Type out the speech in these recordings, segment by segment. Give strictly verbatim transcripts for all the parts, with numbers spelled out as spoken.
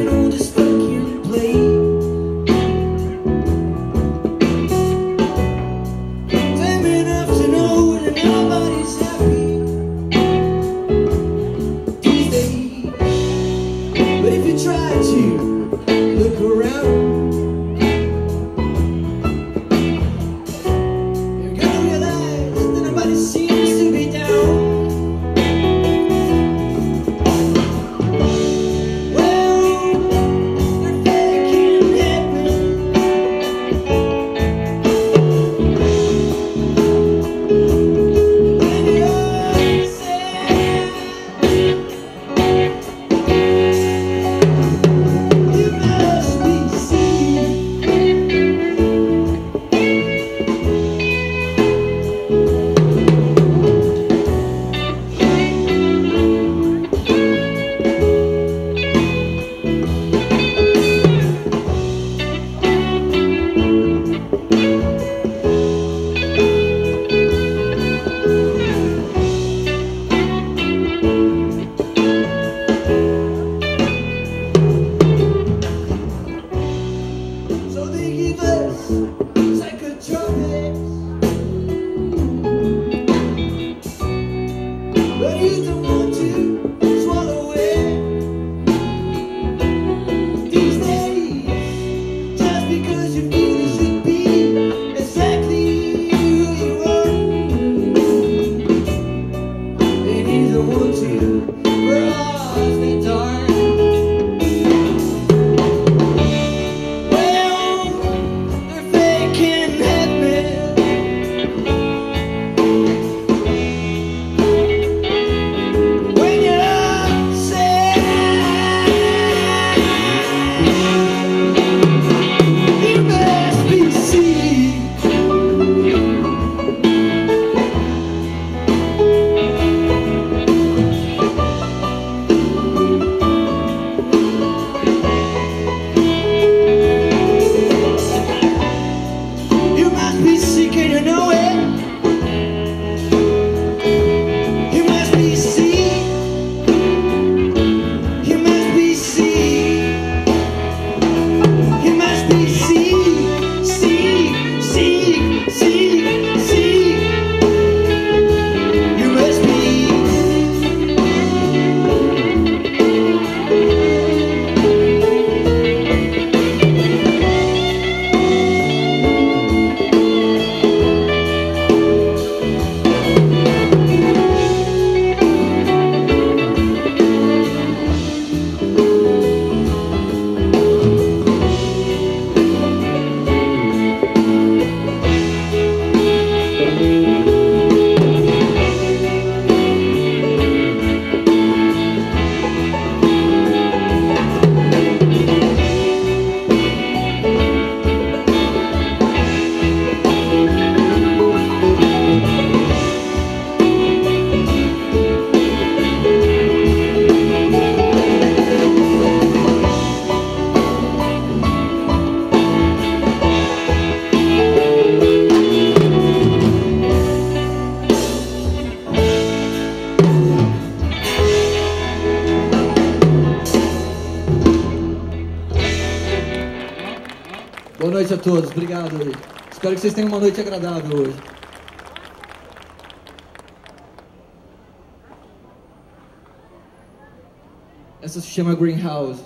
Boa noite a todos, obrigado. Espero que vocês tenham uma noite agradável hoje. Essa se chama Greenhouse.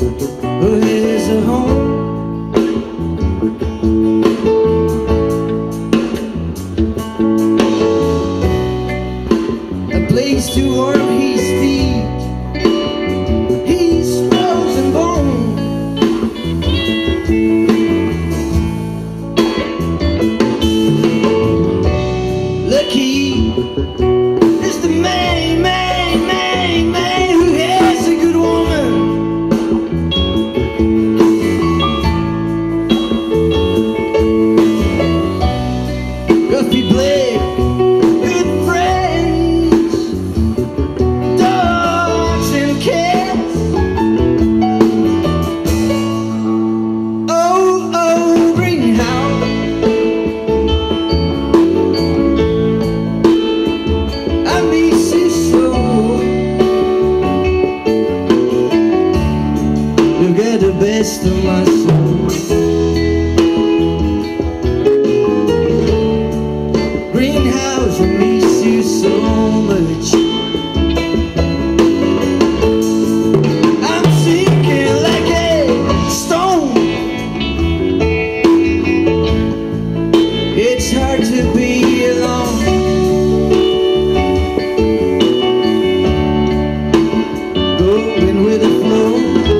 who has a home. A place to warm his feet, his frozen bone. Lucky is the man, man, man, man who has a good woman. Guppy Blake, good friends, dogs and cats. Oh, oh, greenhouse, I miss you so. You get the best of my soul. Greenhouse, I miss you so much. I'm sinking like a stone. It's hard to be alone. Going with the flow.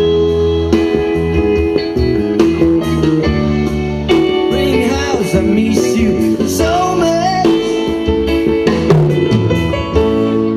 Greenhouse, I miss you so much.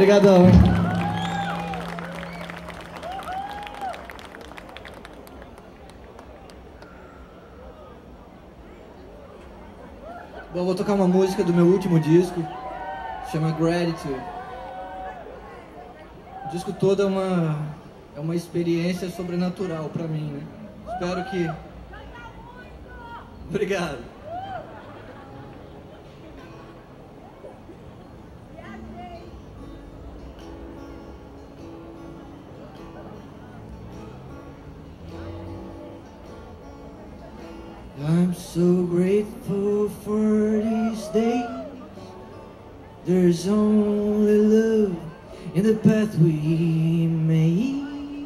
Obrigadão, hein? Bom, vou tocar uma música do meu último disco, chama Gratitude. O disco todo é uma, é uma experiência sobrenatural pra mim, né? Espero que... Obrigado. I'm so grateful for these days. There's only love in the path we made.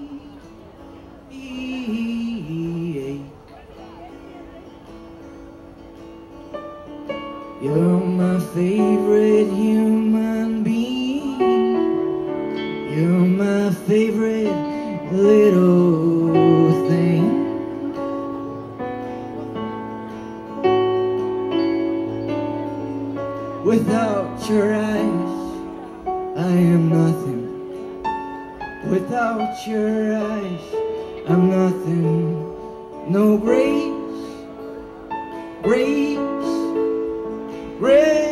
You're my favorite human being. You're my favorite little thing. Without your eyes, I am nothing. Without your eyes, I'm nothing. No grace, grace, grace.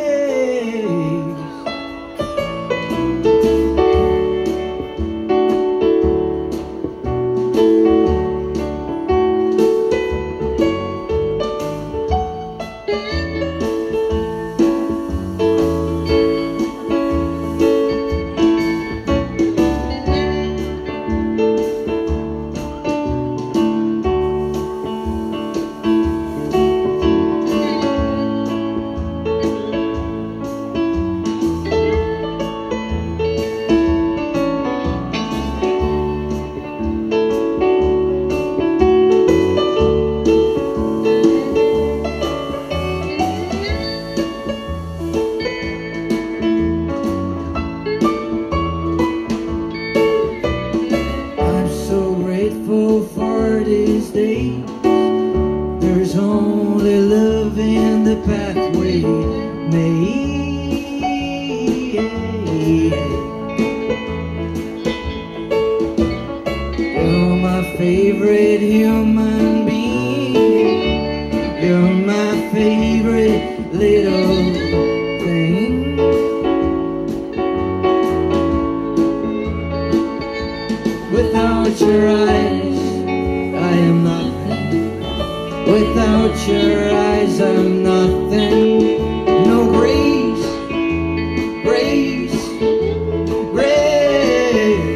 For these days, there's only love in the pathway made. You're my favorite human being. You're my favorite little thing. Without your eyes, I am nothing. Without your eyes, I'm nothing. No grace, grace, grace.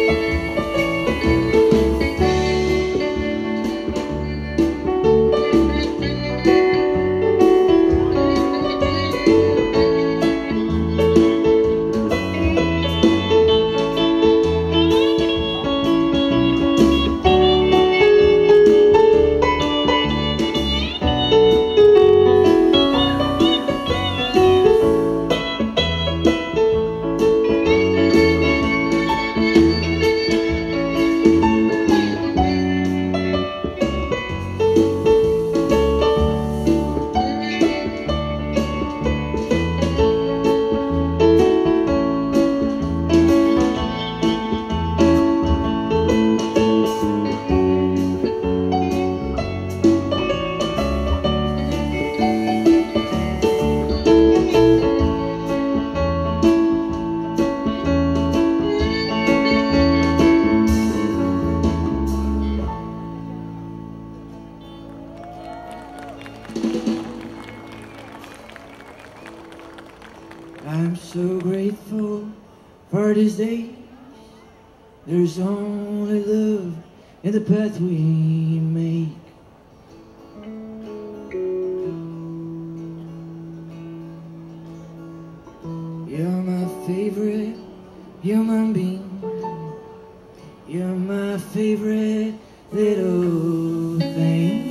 I'm so grateful for these days. There's only love in the path we make. You're my favorite human being. You're my favorite little thing.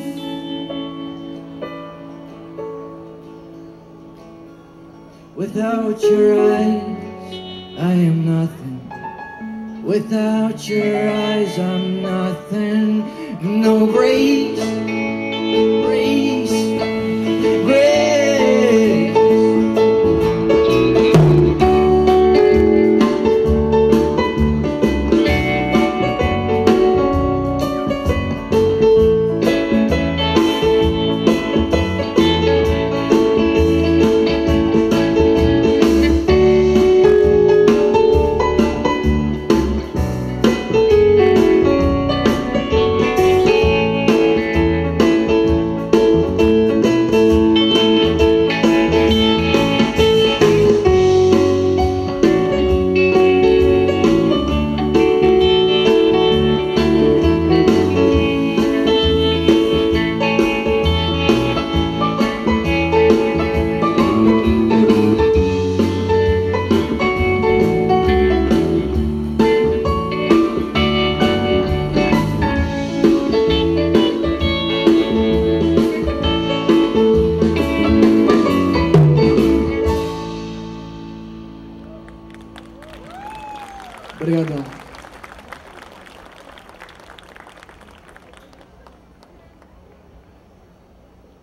Without your eyes, I am nothing. Without your eyes, I'm nothing. No grace, grace, grace.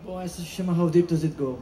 Bom, essa se chama How Deep Does It Go?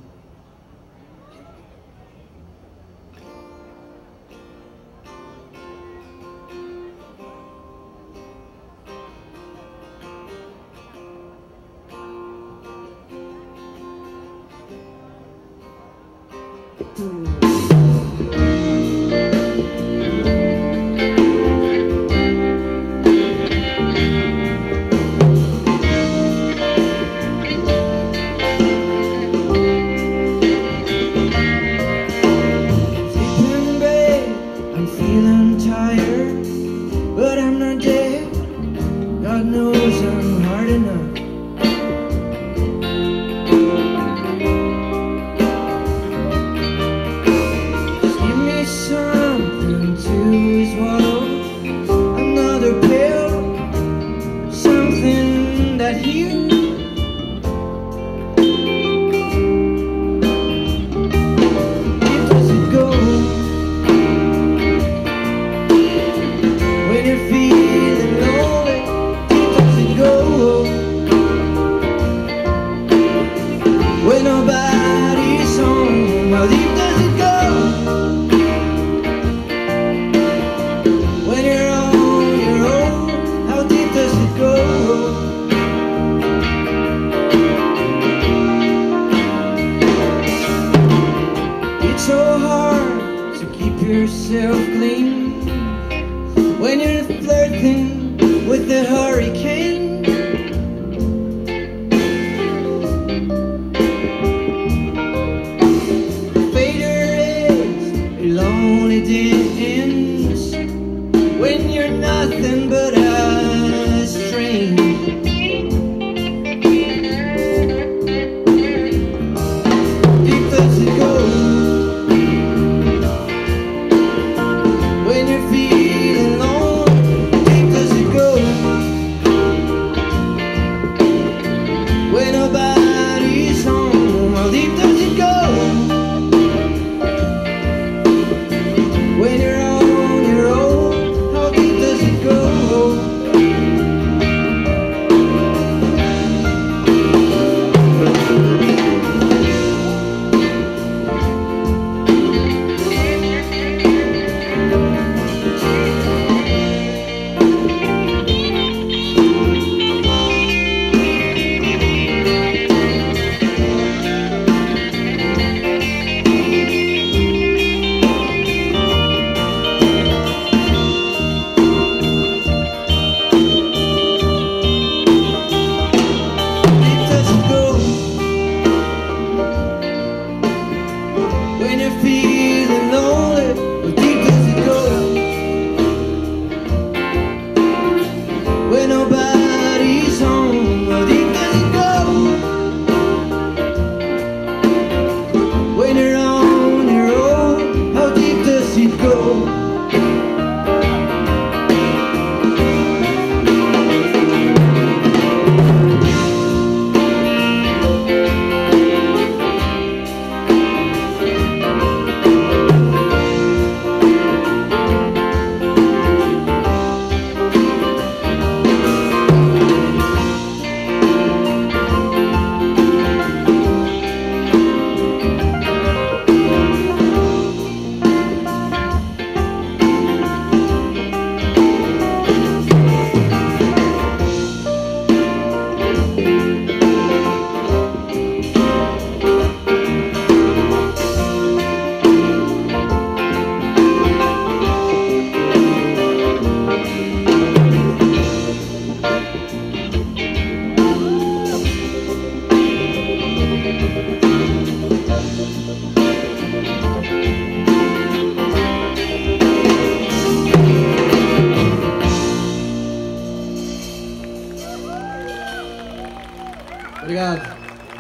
Obrigado.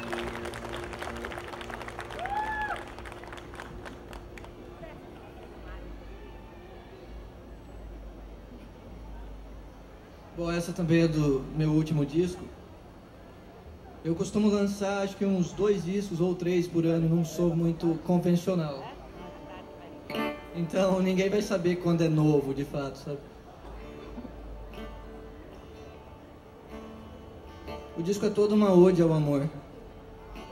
Bom, essa também é do meu último disco. Eu costumo lançar acho que uns dois discos ou três por ano, não sou muito convencional. Então ninguém vai saber quando é novo, de fato, sabe? O disco é todo uma ode ao amor.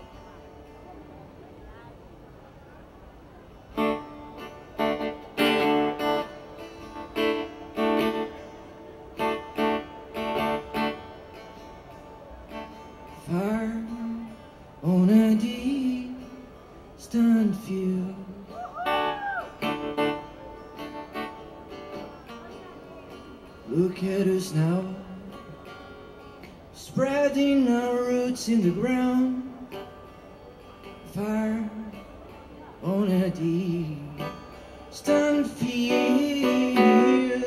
fire on a distant field. Look at us now, spreading our roots in the ground. Fire on a distant field.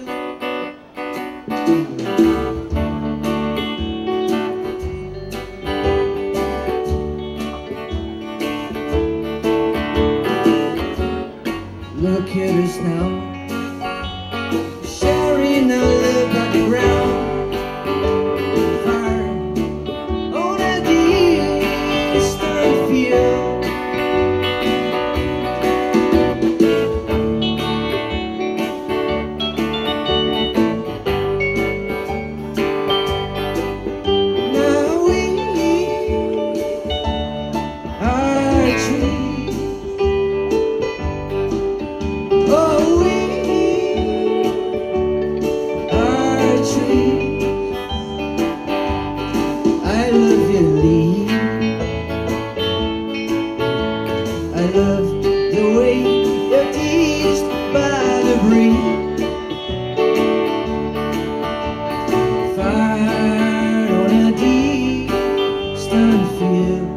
Look at us now, sharing our love on the ground. Fire on a distant field. Now we are trees. Oh, we are trees. I love your leaves. I love the way you're teased by the breeze. Fire on a distant field.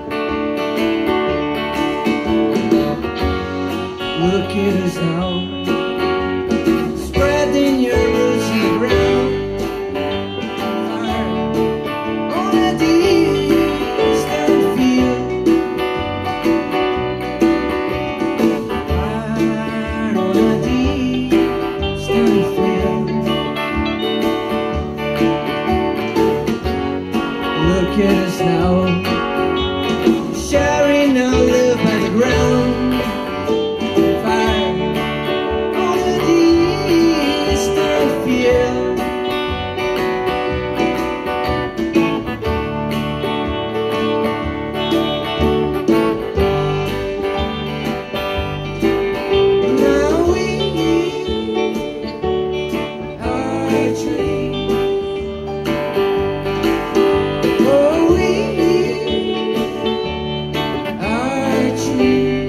Look at us now, spreading your roots in the ground. Fire on a distant field. Fire on a distant field. Look at us now, sharing our love by the ground. Fire on a distant field. Now we are trees. Oh, we are trees.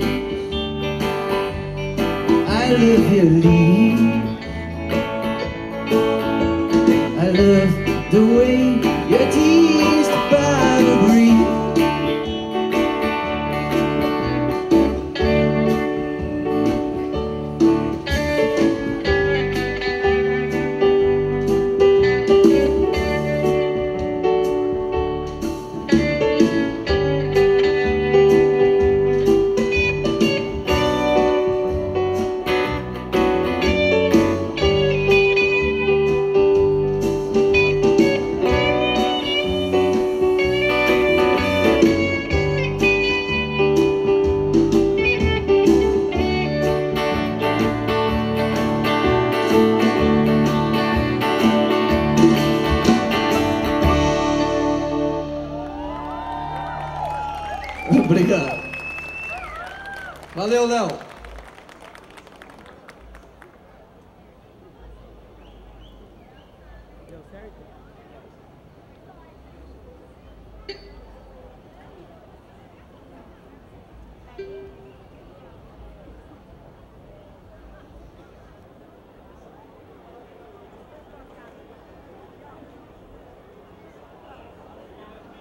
I love your leaves. I love the way you're teased by the breeze. Obrigado. Valeu, Léo. Deu certo?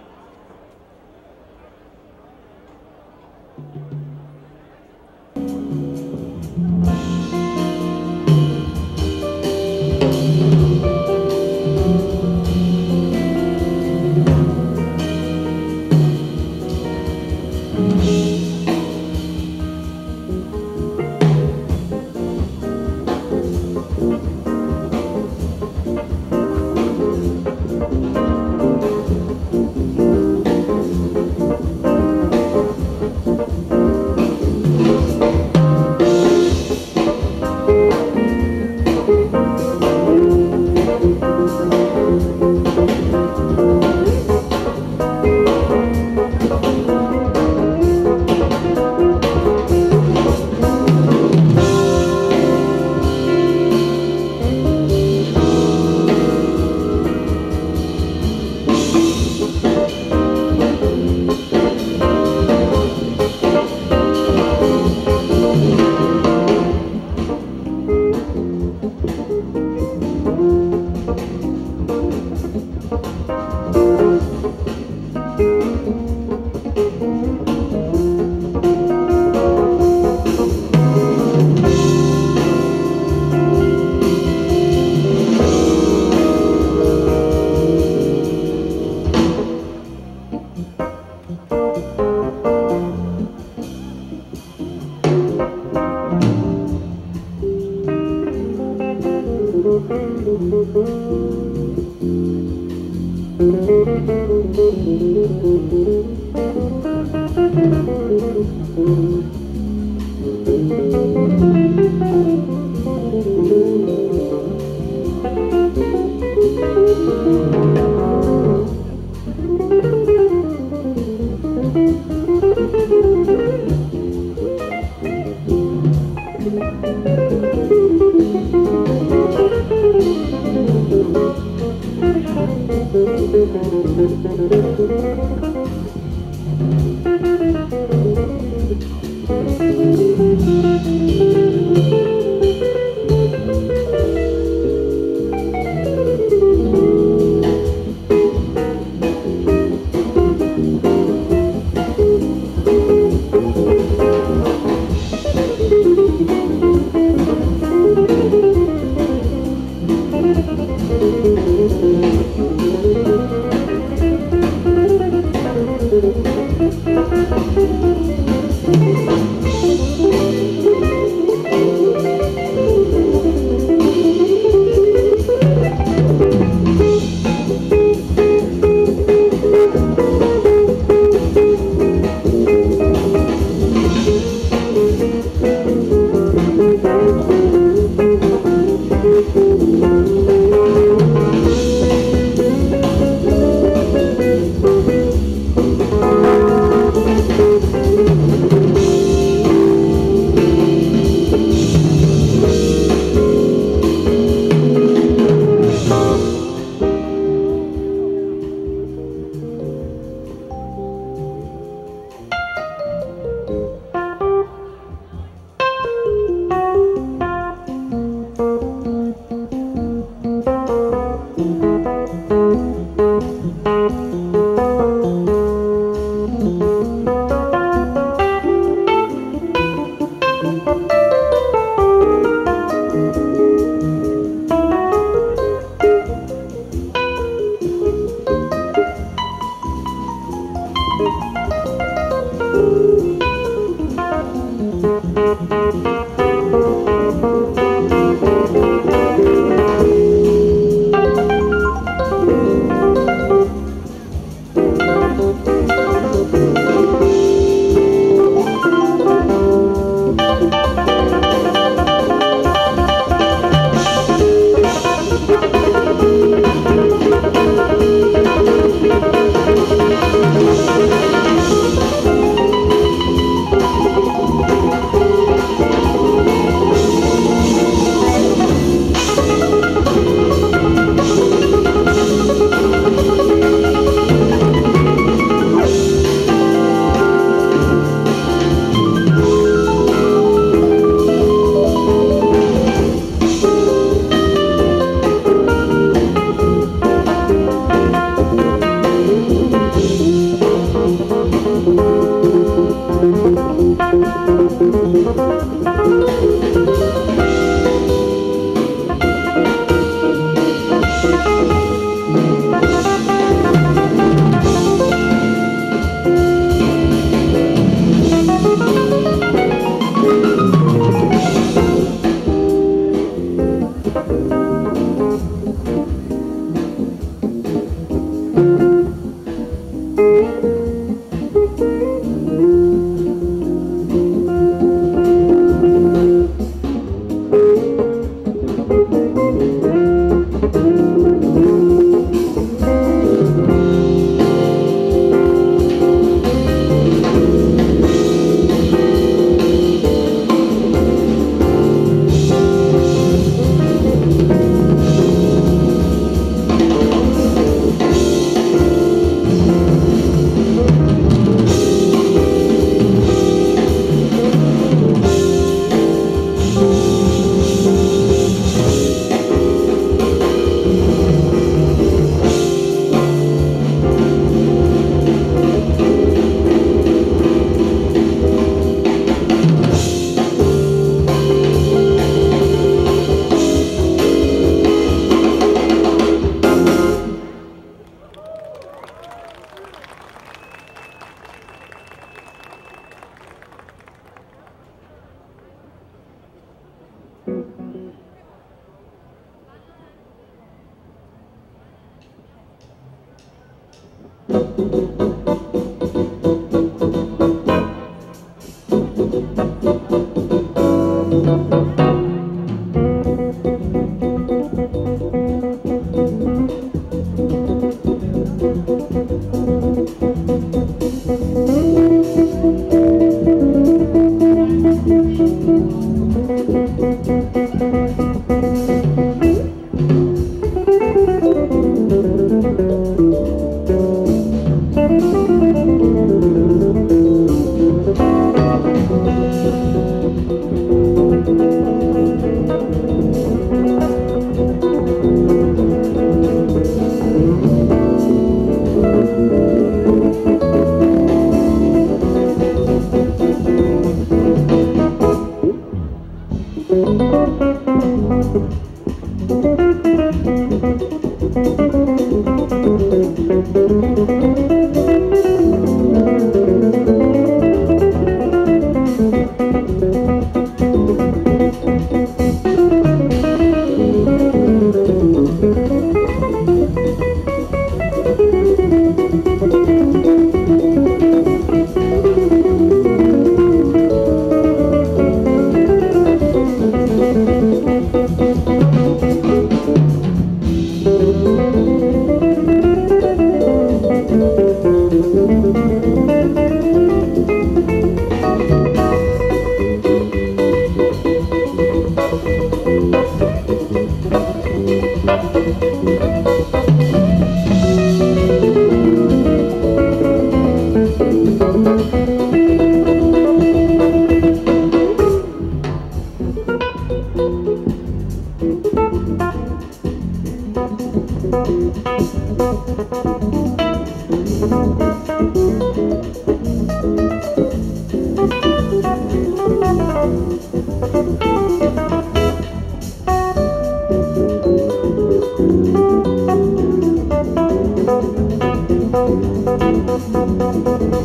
Thank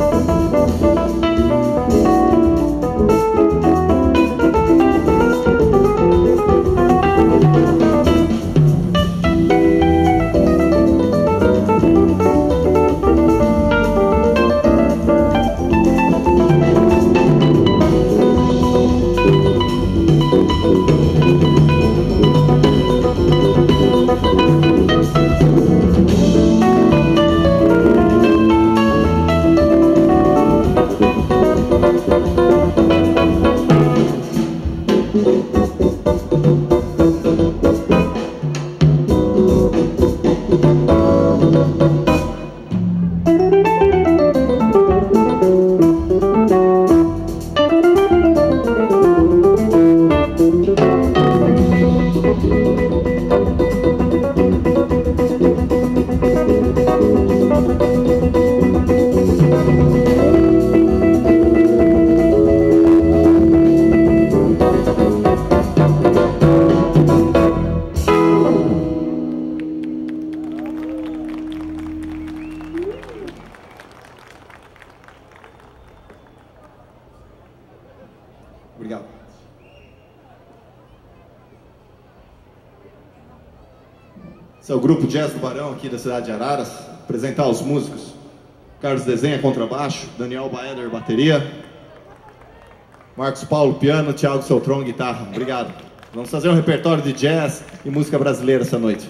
Obrigado. Esse é o grupo Jazz Tubarão aqui da cidade de Araras. Apresentar os músicos: Carlos Desenha, contrabaixo; Daniel Baeder, bateria; Marcos Paulo, piano; Thiago Celtron, guitarra. Obrigado. Vamos fazer um repertório de jazz e música brasileira essa noite.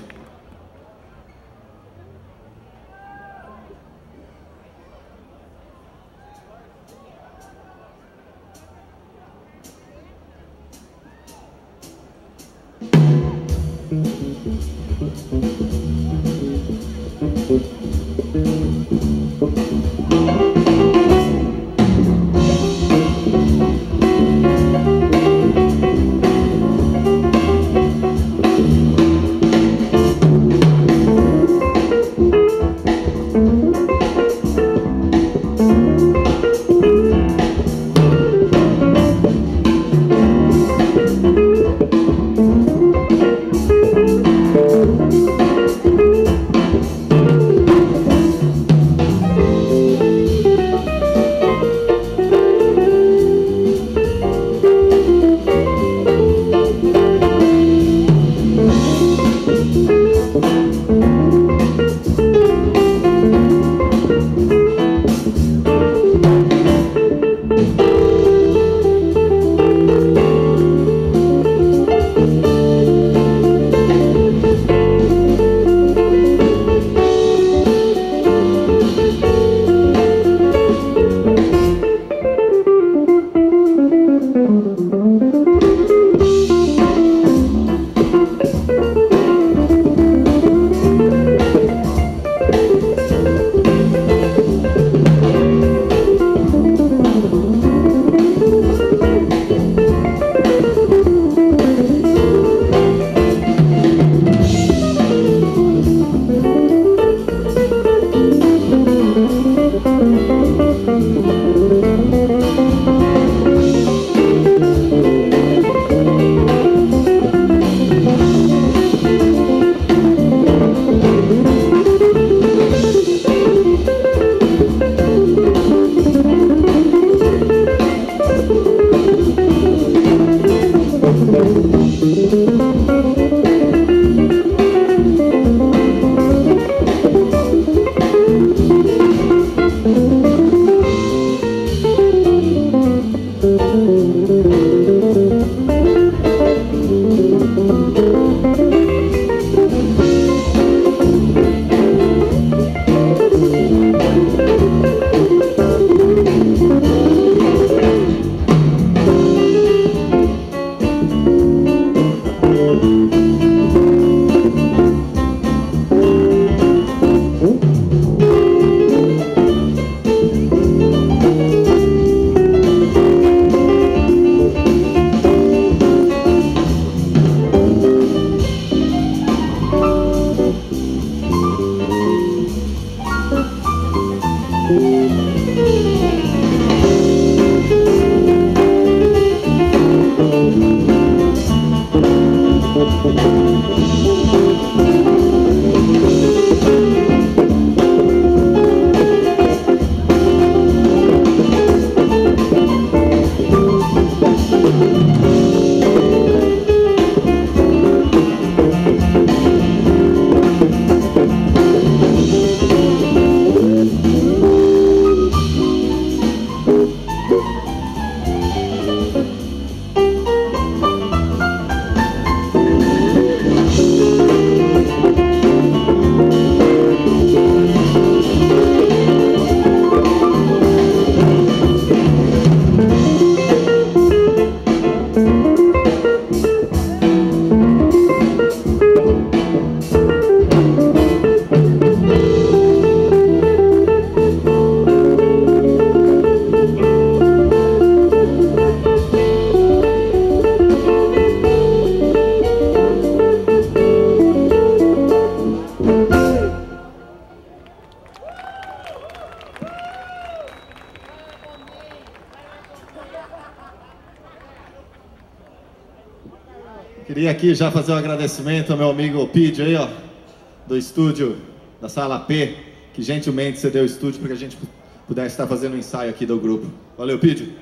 Queria aqui já fazer um agradecimento ao meu amigo Pídio aí, ó, do estúdio da Sala P, que gentilmente cedeu o estúdio para que a gente pudesse estar fazendo um ensaio aqui do grupo. Valeu, Pídio.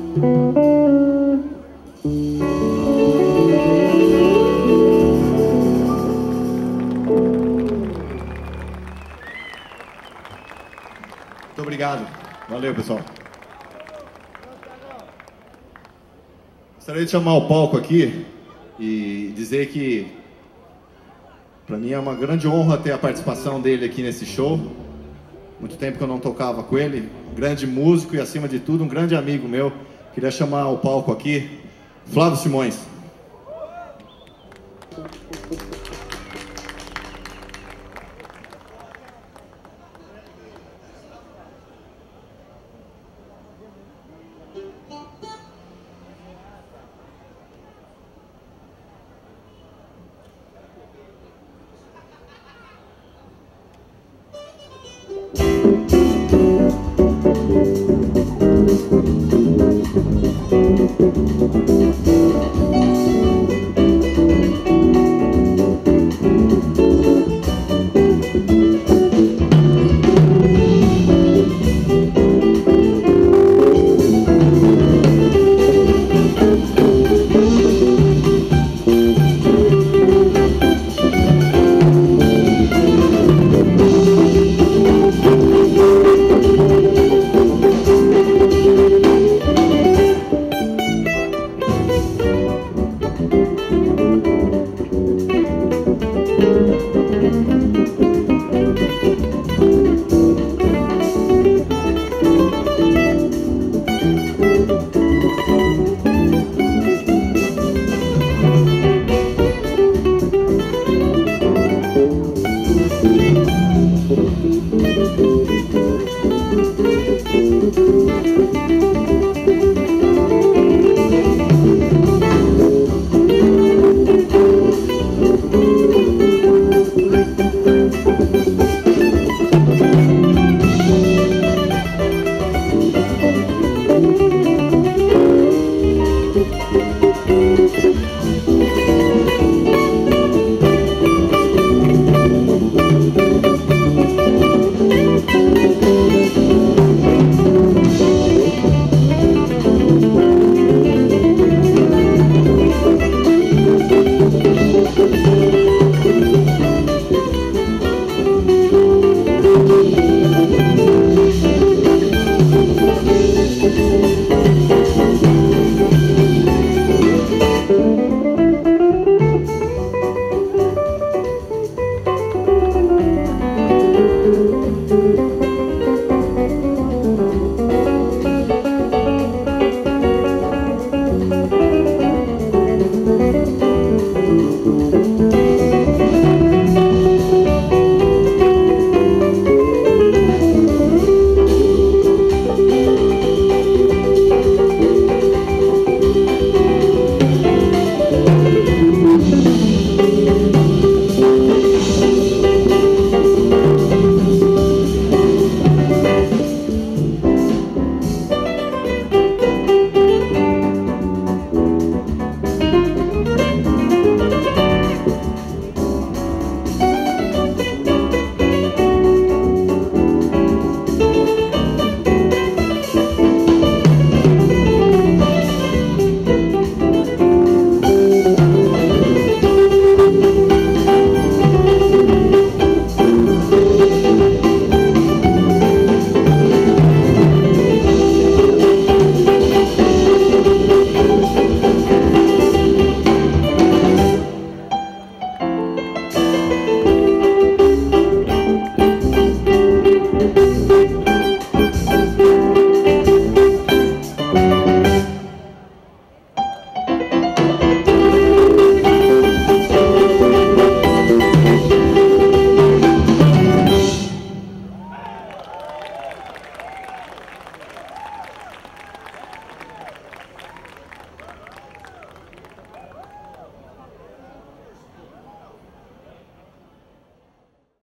Muito obrigado. Valeu, pessoal. Gostaria de chamar o palco aqui e dizer que para mim é uma grande honra ter a participação dele aqui nesse show. Muito tempo que eu não tocava com ele. Grande músico e, acima de tudo, um grande amigo meu. Queria chamar o palco aqui, Flávio Simões.